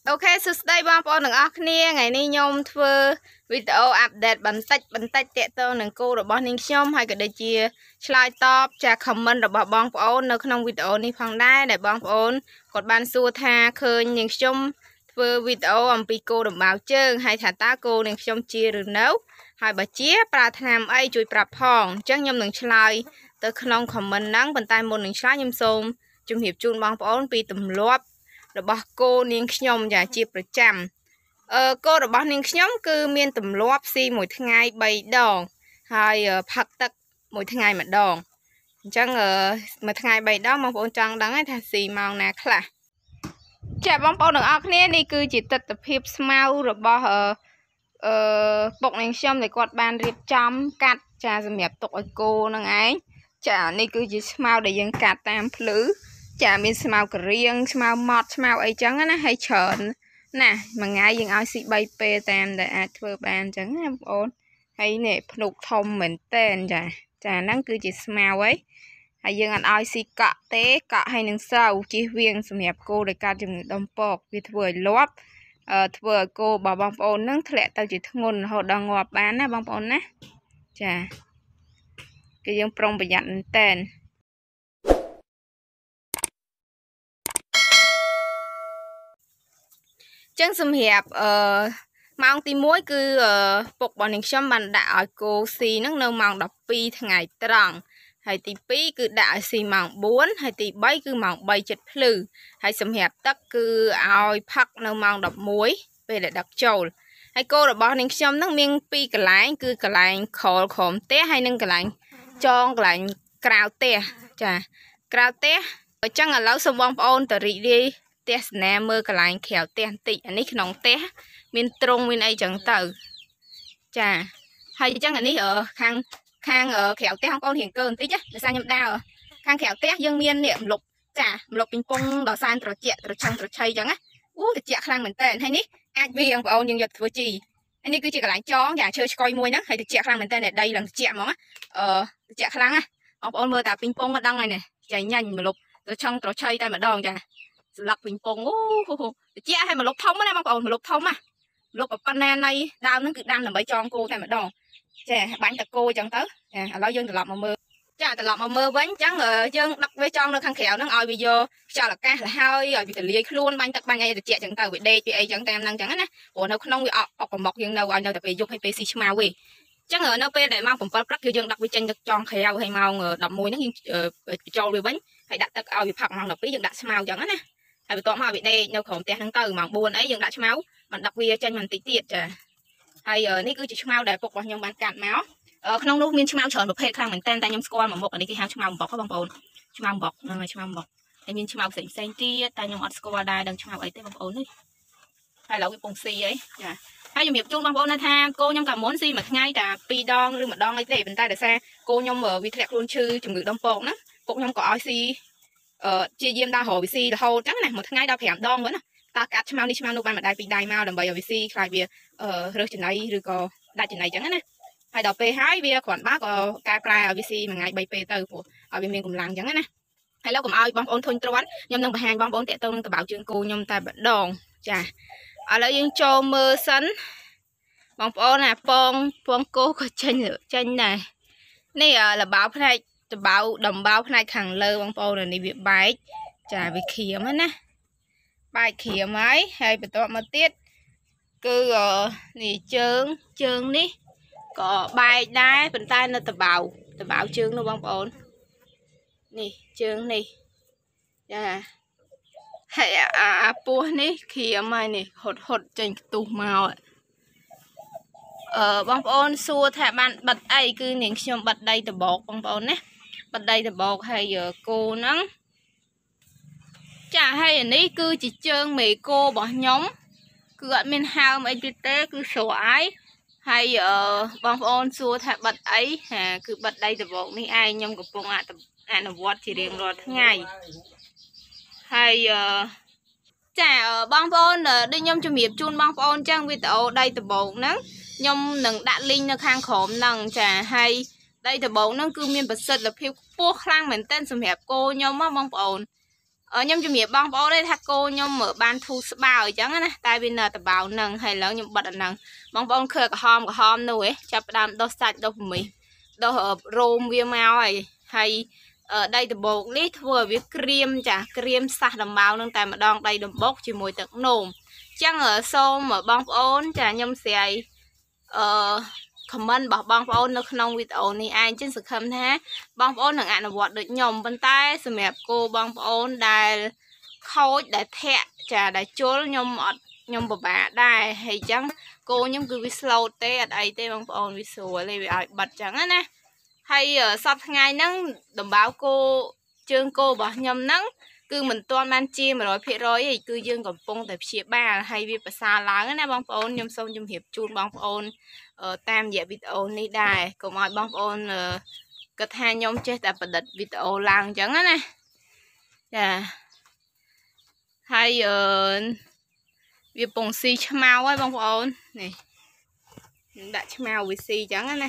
Ok, so đây bong bóng đừng ác nia ngày nay nhôm thưa video update bắn tách tệ tơ nâng cô rồi bóng ninh xông hay cái đây chia slide top trả comment rồi bong bóngនៅក្នុង video នេះផងដែរដែលបងប្អូនគាត់បានសួរថាឃើញនាងខ្ញុំធ្វើវីដេអូអំពីគោដំបៅជើងហើយថាតើគោនាងខ្ញុំជាឬនៅហើយបើជាប្រើថ្នាំអីជួយប្រាប់ផងអញ្ចឹងខ្ញុំនឹងឆ្លើយទៅក្នុង comment ហ្នឹងប៉ុន្តែមុននឹងឆ្លើយខ្ញុំសូមជម្រាបជូនបងប្អូនពីទម្លាប់របស់គោនាងខ្ញុំចាជាប្រចាំគោរបស់នាងខ្ញុំគឺមានទម្លាប់ស៊ីមួយថ្ងៃ3ដងហើយផឹកទឹកមួយថ្ងៃម្ដងអញ្ចឹងមួយថ្ងៃ3ដងបងប្អូនចង់ដឹងថាស៊ីម៉ោងណាខ្លះចាបងប្អូនទាំងអស់គ្នានេះគឺជាទស្សនវិជ្ជាស្មៅរបស់ពុកនាងខ្ញុំដែលគាត់បានរៀបចំកាត់ចាសម្រាប់ទុកឲ្យគោនឹងឯងចានេះគឺជាស្មៅដែលយើងកាត់តាមភ្លឺចាមានស្មៅករៀងស្មៅម៉ត់ស្មៅអីចឹងណាហើយច្រើនណាមួយថ្ងៃយើងឲ្យស៊ី3ពេលតាមដែលអាចធ្វើបានចឹងណាបងប្អូនហើយនេះភ្នុកធំមែនតែនចាហ្នឹងគឺជាស្មៅហើយយើងអត់ឲ្យស៊ីកក់ទេកក់ហើយនឹងស្រូវជិះវៀងសម្រាប់គោដែលកើតជំងឺដុំពកវាធ្វើឲ្យលាប់ធ្វើឲ្យគោរបស់បងប្អូននឹងធ្លាក់ទៅជាធ្ងន់រហូតដល់ងាប់បានណាបងប្អូនណាចាគឺយើងប្រុងប្រយ័ត្នមែនតែនចឹងសម្រាប់ម៉ោងទី1គឺពុករបស់នាងខ្ញុំបានដាក់ឲ្យគោស៊ីហ្នឹងនៅម៉ោង12ថ្ងៃត្រង់ហើយទី2គឺដាក់ឲ្យស៊ីម៉ោង4ហើយទី3គឺម៉ោង3ចិត្តភ្លឺហើយសម្រាប់ទឹកគឺឲ្យផឹកនៅម៉ោង11ពេលដែលដឹកចូលហើយគោរបស់នាងខ្ញុំហ្នឹងមាន2កន្លែងគឺកន្លែងខលក្រោមផ្ទះហើយនិងកន្លែងចងកន្លែងក្រៅផ្ទះចាក្រៅផ្ទះអញ្ចឹងឥឡូវសូមបងប្អូនទៅរីករាយទស្សនាមើលកន្លែងក្រៅផ្ទះបន្តិចអានេះក្នុងផ្ទះមានទ្រុងមានអីចឹងទៅចាហើយអញ្ចឹងអានេះខាងក្រៅផ្ទះបងប្អូនរៀងកើបន្តិចណាដោយសារខ្ញុំដើរខាងក្រៅផ្ទះយើងមាននេះម្លប់ចាម្លប់ពីងពងដល់សែនត្រជាក់ត្រឆឹងត្រឆៃចឹងណាអូត្រជាក់ខ្លាំងមែនតើហើយនេះអាចវាបងប្អូនយើងយកធ្វើជីហើយនេះគឺជាកន្លែងចងយ៉ាឈើឆ្កុយមួយហ្នឹងហើយត្រជាក់ខ្លាំងមែនតើដីឡើងត្រជាក់ហ្មងត្រជាក់ខ្លាំងណាបងប្អូនមើលតាពីងពងមកដឹងហើយនេះចាញ៉ាញ់ម្លប់ត្រឆឹងត្រឆៃតែម្ដងចាស្លាប់ពីងពងអូត្រជាក់ហើយម្លប់ធំណាបងប្អូនម្លប់ធំណាម្លប់ប៉ុណ្ណានៃដើមហ្នឹងគឺដាំដើម្បីចងគោតែម្ដងចាបាញ់តគោអញ្ចឹងទៅចាឥឡូវយើងត្រឡប់មកមើលចាត្រឡប់មកមើលវិញអញ្ចឹងយើងដឹកវាចងនៅខាងក្រៅហ្នឹងឲ្យវាយកខ្យល់អាកាសទៅហើយឲ្យវាទលាយខ្លួនបាញ់ទឹកបាញ់អីត្រជាក់អញ្ចឹងទៅវាដេកវាអីអញ្ចឹងតាមហ្នឹងអញ្ចឹងណាព្រោះនៅក្នុងវាអកប្រមុខយើងនៅឲ្យនៅតែពេលយប់ហើយពេលស៊ីឆ្មាវវិញអញ្ចឹងនៅពេលដែលម៉ោង7ព្រឹកគឺយើងដឹកវាចេញទឹកចងក្រៅហើយម៉ោង11ហ្នឹងយើងចូលវាវិញហើយដាក់ទឹកឲ្យវាផឹកម៉ោង12យើងដាក់ឆ្មាវអញ្ចឹងណាហើយបន្ទាប់មកវាដេកនៅក្រោមផ្ទះហ្នឹងទៅម៉ោង4អីយើងដាក់ឆ្មាវមិនដឹកវាចេញបន្តិចទៀតចាហើយនេះគឺជាឆ្មាវដែលពុករបស់ខ្ញុំបានកាត់មកក្នុងនោះមានឆ្មាវច្រើនប្រភេទខ្លាំងមែនតើខ្ញុំស្គាល់មួយមុខនេះគេហៅឆ្មាវបំបុកបងប្អូនឆ្មាវបំបុកហ្នឹងហើយឆ្មាវបំបុកហើយមានឆ្មាវផ្សេងទៀតតែខ្ញុំអត់ស្គាល់ដែរដឹងឆ្មាវអីទេបងប្អូននេះហើយឥឡូវវាពងស៊ីអីចាហើយជំរាបជូនបងប្អូនថាគោខ្ញុំកាលមុនស៊ីមួយថ្ងៃតែ2ដងឬ1ដងអីទេប៉ុន្តែដោយសារគោខ្ញុំវាធ្លាក់ខ្លួនឈឺជំងឺដុំពកណាពុកខ្ញុំក៏ឲ្យស៊ីជាយាមដល់រហូតវាស៊ីរហូតអញ្ចឹងណាមួយថ្ងៃដល់5ដងវិញណាតើកាត់ឆ្មាវនេះឆ្មាវនោះបានមួយដៃពីរដៃមកដើម្បីឲ្យវាស៊ីខ្លាចវារើសចំណីឬក៏ដាច់ចំណីអញ្ចឹងណាហើយដល់ពេលហើយវាគ្រាន់បើក៏កែប្រែឲ្យវាស៊ីមួយថ្ងៃ3ពេលទៅព្រោះឲ្យវាមានកម្លាំងអញ្ចឹងណាហើយលោកកុំឲ្យបងប្អូនធុញទ្រាន់ខ្ញុំនឹងបង្ហាញបងប្អូនតាក់ទងនឹងតបៅជើងគោខ្ញុំតែម្ដងចាឥឡូវយើងចូលមើលសិនបងប្អូនណាពងគោក៏ចេញដែរនេះលបៅផ្នែកតបៅដំបៅផ្នែកខាងលើបងប្អូននេះវាបែកចាវាក្រៀមណាបែកក្រៀមហើយបន្ទាប់មកទៀតគឺនេះជើងនេះក៏បែកដែរប៉ុន្តែនៅតបៅជើងនោះបងប្អូននេះជើងនេះចាហើយអាពោះនេះក្រៀមហើយនេះហត់ចេញខ្ទុះមកបងប្អូនសួរថាបានបិទអីគឺនាងខ្ញុំបិទដីតបោកបងប្អូនណាបិទដីតបោកហើយគោហ្នឹងចាហើយអានេះគឺជាជើងមេគោរបស់ខ្ញុំគឺអត់មានហើមអីទៀតទេគឺស្រអៃហើយបងប្អូនសួរថាបិទអីគឺបិទដីតបោកនេះឯងខ្ញុំកំពុងអនុវត្តជារៀងរាល់ថ្ងៃហើយចាបងប្អូនដូចខ្ញុំជំរាបជូនបងប្អូនចឹងវីដេអូដីតបោកហ្នឹងខ្ញុំនឹងដាក់លីងនៅខាងក្រោមហ្នឹងចាហើយដីតបោកហ្នឹងគឺមានប្រសិទ្ធភាពខ្ពស់ខ្លាំងមែនទែនសម្រាប់គោខ្ញុំបងប្អូន nhom chụp miệng bong bóng đây thà cô nhom mở ban thu bao ở chẳng á tại vì nợ tập bảo nâng hay lớn nhom bật nâng bong bóng khơi cả hôm đâu ấy chập đam đo sạch đâu mình đâu ở rôm viêm mau hay ở đây từ bộ lít vừa với cream sạch đầm bao nâng tại mà đòn đây đầm bốc chỉ mùi tận nồm chẳng ở xô mở bong bóng chả nhom xài comment bỏ bong bóng nó không video này ai trên sự khâm thế bong bóng là nó vọt được nhom bên tay sự mẹp cô bong bóng đài khôi đài thẹ trà đài chốt nhom bà đài hay chẳng cô nhom cứ slow tê ở đây tê bong bóng vì sủa lên bị bật chẳng á nè hay ở sắp ngày nắng đồng báo cô chương cô bỏ nhom nắng cứ mình toàn ban chia mà rồi phía rồi thì cứ dương còn pông tập chia ba hay vì xa láng nè bong bóng nhom sông nhom hiệp chun bong bóng tam dạ video này đài còn mọi bong ôn cất hai nhóm chết tại bật video làng chẳng á nè hay việc bông xì mau ấy bong ôn này đã mau với xì chẳng á nè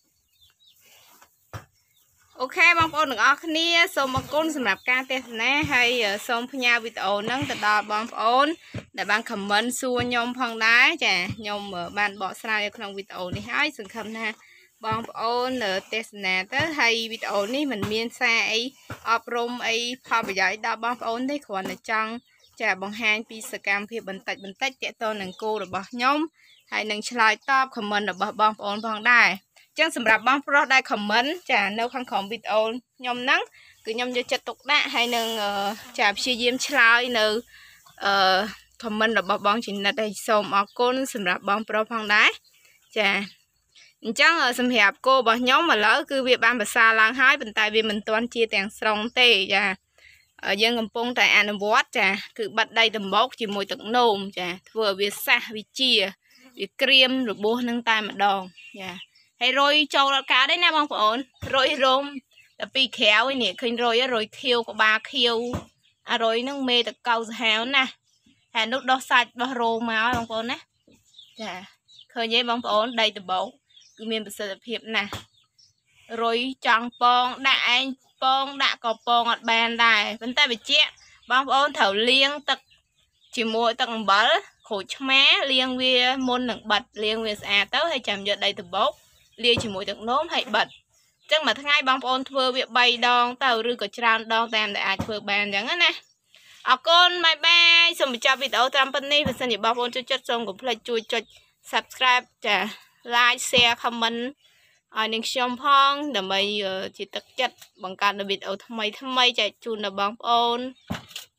ok bong ôn được ở kia xong một con sầm nạp ca tết nè hay xong nhau video nâng từ đó bong ôn để bạn comment xua nhom phong đá chà nhom ở bàn bỏ sai trong video này hái sừng khâm ha bong ôn ở test nè tới hay video này mình miên xa ấy ọp rôm ấy pha bây giờ đó bong ôn đấy còn là trong chà bằng hai pi scam phía bình tách trẻ tôi nâng cô được bỏ nhóm hay nâng slide top comment được bỏ bong ôn phong đá chẳng sầm rạp bong pro đây comment chà nâu khăn khom video nhom nắng cứ nhom cho chặt tục đá hay nâng chà chia diêm slide nâng comment là bong chỉ là đây xong ở con sầm rạp bong pro phong đá chà chẳng ở sầm hẹp cô bỏ nhóm mà lỡ cứ việc ban bờ xa lang hái bên tai vì mình toàn chia tiền sòng tê chà ở dân cầm pông tại anh vót chà cứ bật đây tầm bốc chỉ mùi tận nôm chà vừa việc xa vì chia việc cream rồi bố nâng tay mà đòn chà hay rồi châu là cá đấy nè bong ổn rồi rôm là pi khéo ấy nè khinh rồi khiêu có 3 khiêu rồi nâng mê tật câu hào nè hà nước đó sạch và rô máu bong ổn nè chà khơi nhé bong ổn đây từ bộ cứ miền bờ sườn hiệp nè rồi chọn pong đã có pong ở bàn đài vấn tay bị chết bong ổn thầu liêng tật chỉ mua tầng bẩn khổ má liêng về môn nặng bật liêng về tới hay chạm giật đây từ bốc liêng chỉ mỗi tầng nốm hay bật chắc mà ngay bong ổn thưa việc bay đòn tàu rư có tràn đòn tam để ai thưa bàn chẳng nè con bye bye xong chào video company và xin nhớ bong ổn cho chất xong của play chui cho subscribe chà like share comment những shom phong để mày chỉ tất chất bằngการvideo thay chạy chun là bong ổn